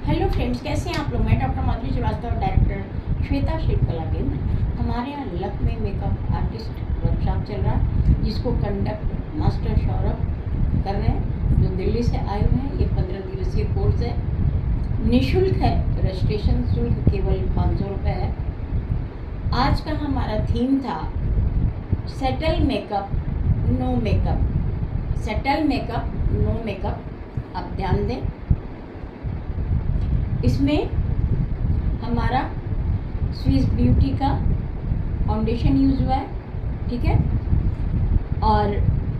Hello friends, कैसे हैं आप लोग। मैं डॉक्टर माधुरी श्रीवास्तव, डायरेक्टर श्वेता शिल्पकला केंद्र। हमारे यहाँ लक में मेकअप आर्टिस्ट वर्कशॉप चल रहा है, जिसको कंडक्ट मास्टर सौरभ कर रहे हैं, जो दिल्ली से आए हुए हैं। ये 15 दिवसीय कोर्स है, निःशुल्क है। रजिस्ट्रेशन शुल्क केवल 500 रुपये है। आज का हमारा थीम था settle makeup no makeup. Settle makeup no makeup. आप ध्यान दें, इसमें हमारा स्विस ब्यूटी का फाउंडेशन यूज़ हुआ है, ठीक है। और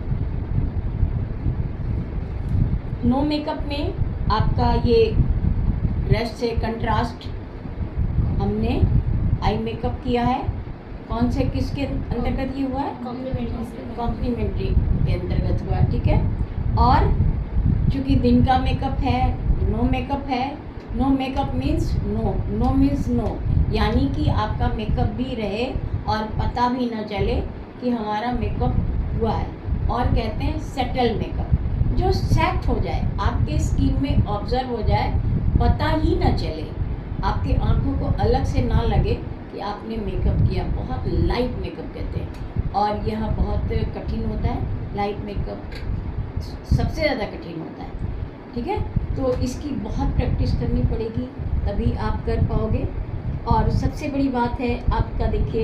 नो मेकअप में आपका ये ब्रश से कंट्रास्ट हमने आई मेकअप किया है। कौन से किसके अंतर्गत ये हुआ है? कॉम्प्लीमेंट्री के अंतर्गत हुआ है, ठीक है। और चूँकि दिन का मेकअप है, नो मेकअप है। No makeup means no means no, यानी कि आपका मेकअप भी रहे और पता भी न चले कि हमारा मेकअप हुआ है। और कहते हैं सेटल मेकअप, जो सेट हो जाए, आपके स्किन में ऑब्जर्व हो जाए, पता ही न चले, आपके आंखों को अलग से ना लगे कि आपने मेकअप किया। बहुत लाइट मेकअप कहते हैं, और यह बहुत कठिन होता है। लाइट मेकअप सबसे ज़्यादा कठिन होता है, ठीक है। तो इसकी बहुत प्रैक्टिस करनी पड़ेगी, तभी आप कर पाओगे। और सबसे बड़ी बात है, आपका देखिए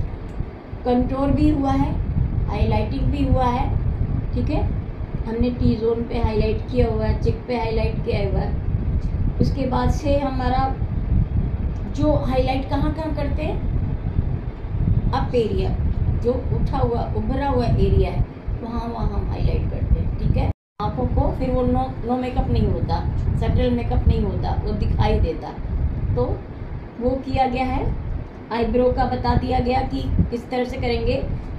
कंटूर भी हुआ है, हाईलाइटिंग भी हुआ है, ठीक है। हमने टी जोन पे हाईलाइट किया हुआ है, चिक पे हाईलाइट किया हुआ है। उसके बाद से हमारा जो हाईलाइट कहाँ करते हैं, अप एरिया, जो उठा हुआ उभरा हुआ एरिया है, वहाँ हम हाईलाइट करते हैं, ठीक है। आँखों को फिर वो नो मेकअप नहीं होता, सेटल मेकअप नहीं होता, वो दिखाई देता। तो वो किया गया है। आईब्रो का बता दिया गया कि किस तरह से करेंगे।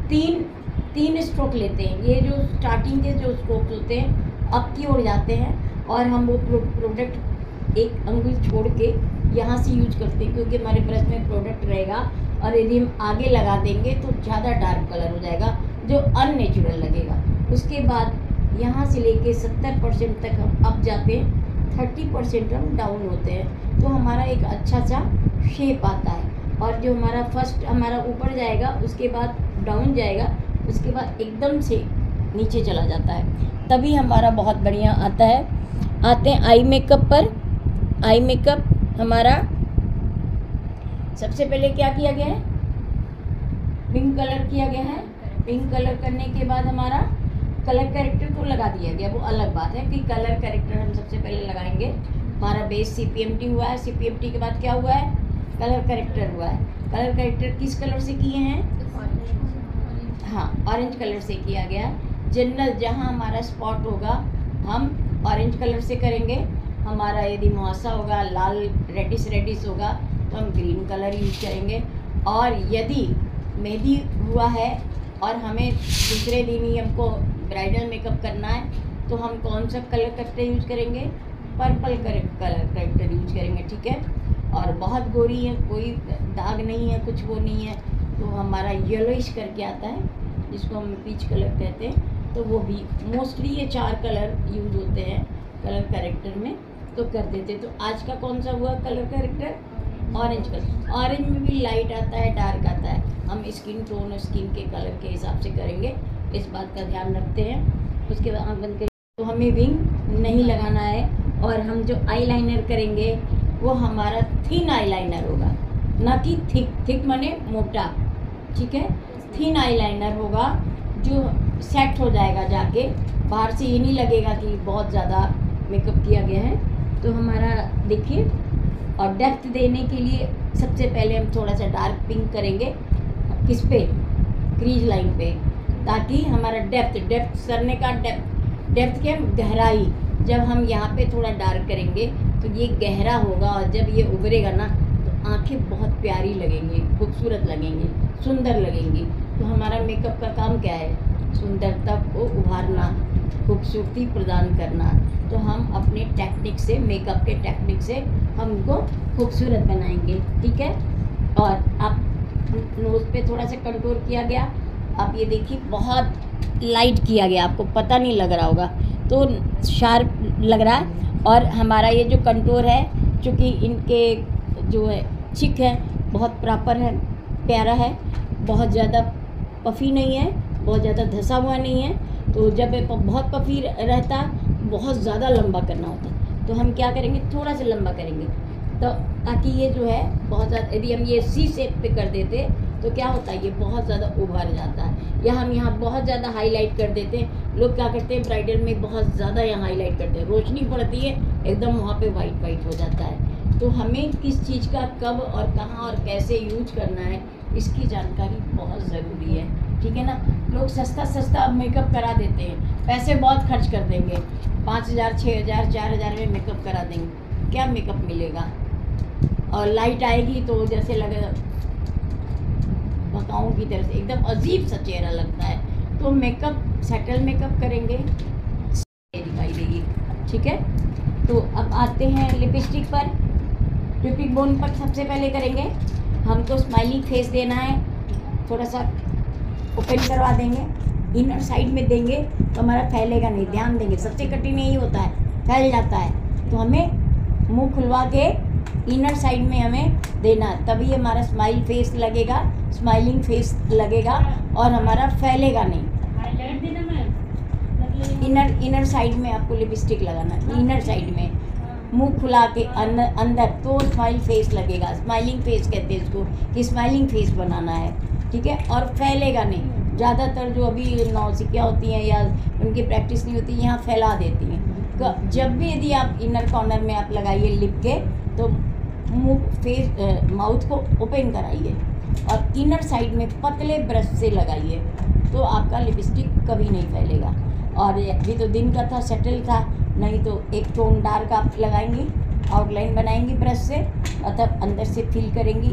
तीन स्ट्रोक लेते हैं। ये जो स्टार्टिंग के जो स्ट्रोक्स होते हैं अप की ओर जाते हैं, और हम वो प्रोडक्ट एक अंगुल छोड़ के यहाँ से यूज करते हैं, क्योंकि हमारे ब्रश में प्रोडक्ट रहेगा। और यदि हम आगे लगा देंगे तो ज़्यादा डार्क कलर हो जाएगा, जो अननेचुरल लगेगा। उसके बाद यहाँ से लेके 70% तक हम अप जाते हैं, 30% हम डाउन होते हैं, तो हमारा एक अच्छा सा शेप आता है। और जो हमारा फर्स्ट हमारा ऊपर जाएगा, उसके बाद डाउन जाएगा, उसके बाद एकदम से नीचे चला जाता है, तभी हमारा बहुत बढ़िया आता है। आते हैं आई मेकअप पर। आई मेकअप हमारा सबसे पहले क्या किया गया है? पिंक कलर किया गया है। पिंक कलर करने के बाद हमारा कलर करेक्टर को लगा दिया गया। वो अलग बात है कि कलर करेक्टर हम सबसे पहले लगाएंगे। हमारा बेस CPMT हुआ है, CPMT के बाद क्या हुआ है? कलर करेक्टर हुआ है। कलर करेक्टर किस कलर से किए हैं? हाँ, ऑरेंज कलर से किया गया। जनरल जहाँ हमारा स्पॉट होगा हम ऑरेंज कलर से करेंगे। हमारा यदि मुहासा होगा, लाल रेडिश होगा, तो हम ग्रीन कलर यूज करेंगे। और यदि मेहंदी हुआ है और हमें दूसरे दिन ही हमको ब्राइडल मेकअप करना है, तो हम कौन सा कलर करेक्टर यूज करेंगे? पर्पल कलर करेक्टर यूज करेंगे, ठीक है। और बहुत गोरी है, कोई दाग नहीं है, कुछ वो नहीं है, तो हमारा येलोइश करके आता है, जिसको हम पीच कलर कहते हैं। तो वो भी मोस्टली ये 4 कलर यूज होते हैं कलर करेक्टर में, तो कर देते। तो आज का कौन सा हुआ colour corrector? Orange colour. Orange में भी लाइट आता है, डार्क आता है। हम स्किन टोन और स्किन के कलर के हिसाब से करेंगे, इस बात का ध्यान रखते हैं। उसके बाद आँख बंद करें, तो हमें विंग नहीं लगाना है। और हम जो आईलाइनर करेंगे वो हमारा थिन आईलाइनर होगा, ना कि थिक माने मोटा, ठीक है। थिन आईलाइनर होगा, जो सेट हो जाएगा जाके, बाहर से ये नहीं लगेगा कि बहुत ज़्यादा मेकअप किया गया है। तो हमारा देखिए, और डेप्थ देने के लिए सबसे पहले हम थोड़ा सा डार्क पिंक करेंगे। किस पे? क्रीज लाइन पे, ताकि हमारा डेप्थ करने का डेप्थ क्या? गहराई। जब हम यहाँ पे थोड़ा डार्क करेंगे तो ये गहरा होगा, और जब ये उभरेगा ना, तो आंखें बहुत प्यारी लगेंगी, खूबसूरत लगेंगी, सुंदर लगेंगी। तो हमारा मेकअप का काम क्या है? सुंदरता को उभारना, खूबसूरती प्रदान करना। तो हम अपने टेक्निक से, मेकअप के टेक्निक से हम उनको खूबसूरत बनाएंगे, ठीक है। और आप नोज़ पे थोड़ा सा कंटूर किया गया। आप ये देखिए, बहुत लाइट किया गया, आपको पता नहीं लग रहा होगा, तो शार्प लग रहा है। और हमारा ये जो कंटूर है चूँकि इनके जो है चिक है बहुत प्रॉपर है, प्यारा है, बहुत ज़्यादा पफ़ी नहीं है, बहुत ज़्यादा धंसा हुआ नहीं है। तो जब ये बहुत पफ़ी रहता बहुत ज़्यादा लंबा करना होता, तो हम क्या करेंगे, थोड़ा सा लंबा करेंगे, तो ताकि ये जो है बहुत ज़्यादा, यदि हम ये सी शेप पे कर देते तो क्या होता है, ये बहुत ज़्यादा उभर जाता है। या हम यहाँ बहुत ज़्यादा हाईलाइट कर देते हैं, लोग क्या करते हैं ब्राइडल में बहुत ज़्यादा यहाँ हाईलाइट करते हैं, रोशनी पड़ती है एकदम वहाँ पे वाइट वाइट हो जाता है। तो हमें किस चीज़ का कब और कहाँ और कैसे यूज करना है इसकी जानकारी बहुत ज़रूरी है, ठीक है ना। लोग सस्ता सस्ता मेकअप करा देते हैं, पैसे बहुत खर्च कर देंगे, 5,000 6,000 4,000 में मेकअप करा देंगे, क्या मेकअप मिलेगा। और लाइट आएगी तो जैसे लगेगा भकाऊं की तरह से, एकदम अजीब सा चेहरा लगता है। तो मेकअप सेटल मेकअप करेंगे दिखाई देगी, ठीक है। तो अब आते हैं लिपस्टिक पर। क्यूपिड बोन पर सबसे पहले करेंगे, हमको स्माइलिंग फेस देना है, थोड़ा सा ओपन करवा देंगे, इनर साइड में देंगे तो हमारा फैलेगा नहीं, ध्यान देंगे, सबसे कठिन यही होता है, फैल जाता है। तो हमें मुंह खुलवा के इनर साइड में हमें देना, तभी हमारा स्माइल फेस लगेगा, स्माइलिंग फेस लगेगा और हमारा फैलेगा नहीं। इनर साइड में आपको लिपस्टिक लगाना, इनर साइड में मुंह खुला के अंदर तो स्माइल फेस लगेगा। स्माइलिंग फेस कहते हैं इसको, कि स्माइलिंग फेस बनाना है, ठीक है, और फैलेगा नहीं। ज़्यादातर जो अभी नौसिखिया होती हैं या उनकी प्रैक्टिस नहीं होती, यहाँ फैला देती हैं। तो जब भी यदि आप इनर कॉर्नर में आप लगाइए लिप के, तो मुंह फेस माउथ को ओपन कराइए और इनर साइड में पतले ब्रश से लगाइए, तो आपका लिपस्टिक कभी नहीं फैलेगा। और अभी तो दिन का था, सेटल था, नहीं तो एक टोन डार्क आप लगाएंगी, आउटलाइन बनाएंगी ब्रश से, मतलब अंदर से फील करेंगी,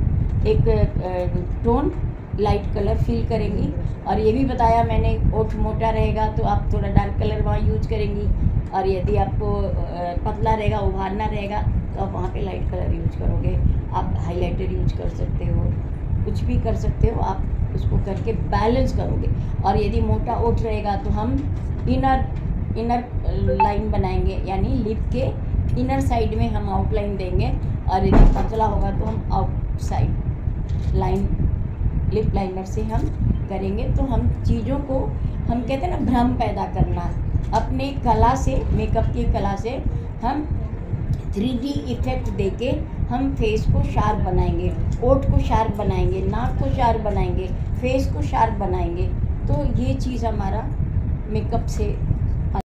एक टोन लाइट कलर फील करेंगी। और ये भी बताया मैंने, ओठ मोटा रहेगा तो आप थोड़ा डार्क कलर वहाँ यूज करेंगी, और यदि आपको पतला रहेगा, उभारना रहेगा, तो आप वहाँ पे लाइट कलर यूज करोगे। आप हाइलाइटर यूज कर सकते हो, कुछ भी कर सकते हो, आप उसको करके बैलेंस करोगे। और यदि मोटा ओठ रहेगा तो हम इनर लाइन बनाएंगे, यानी लिप के इनर साइड में हम आउटलाइन देंगे, और यदि पतला होगा तो हम आउटसाइड लाइन लिप लाइनर से हम करेंगे। तो हम चीज़ों को, हम कहते हैं ना, भ्रम पैदा करना, अपने कला से, मेकअप की कला से हम 3D इफेक्ट देके हम फेस को शार्प बनाएंगे, ओठ को शार्प बनाएंगे, नाक को शार्प बनाएंगे, फेस को शार्प बनाएंगे। तो ये चीज़ हमारा मेकअप से